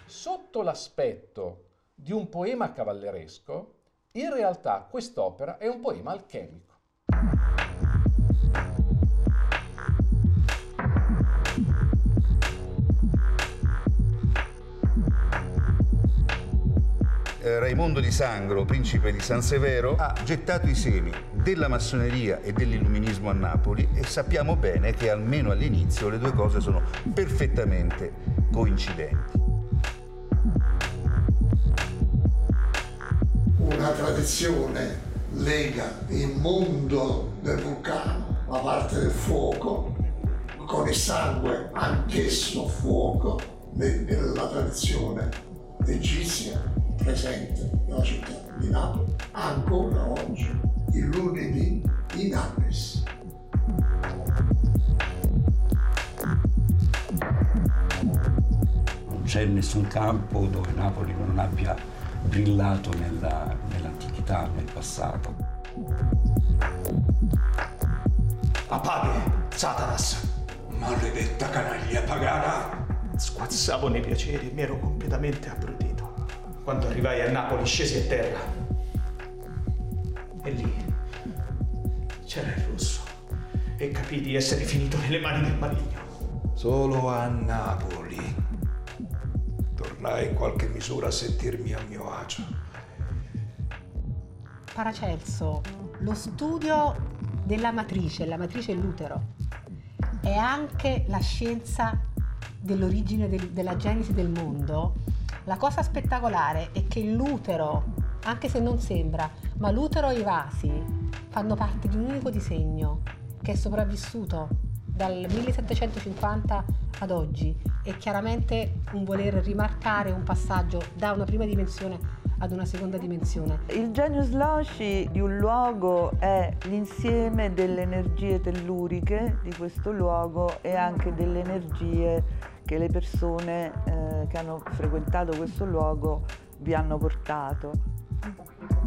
Sotto l'aspetto di un poema cavalleresco, in realtà quest'opera è un poema alchemico. Raimondo di Sangro, principe di San Severo, ha gettato i semi della massoneria e dell'illuminismo a Napoli e sappiamo bene che almeno all'inizio le due cose sono perfettamente coincidenti. Una tradizione lega il mondo del vulcano, la parte del fuoco, con il sangue anch'esso fuoco, nella tradizione egizia presente nella città di Napoli, ancora oggi, il lunedì in Apis. Non c'è nessun campo dove Napoli non abbia brillato nell'antichità, nel passato. Apaghe, Satanas! Maledetta canaglia pagana! Squazzavo nei piaceri e mi ero completamente abbrutito. Quando arrivai a Napoli scesi a terra. E lì c'era il rosso e capii di essere finito nelle mani del maligno. Solo a Napoli tornai in qualche misura a sentirmi a mio agio. Paracelso, lo studio della matrice, la matrice è l'utero, è anche la scienza dell'origine della genesi del mondo. La cosa spettacolare è che l'utero, anche se non sembra, ma l'utero e i vasi fanno parte di un unico disegno che è sopravvissuto dal 1750 ad oggi. È chiaramente un voler rimarcare un passaggio da una prima dimensione ad una seconda dimensione. Il genius loci di un luogo è l'insieme delle energie telluriche di questo luogo e anche delle energie che le persone che hanno frequentato questo luogo vi hanno portato.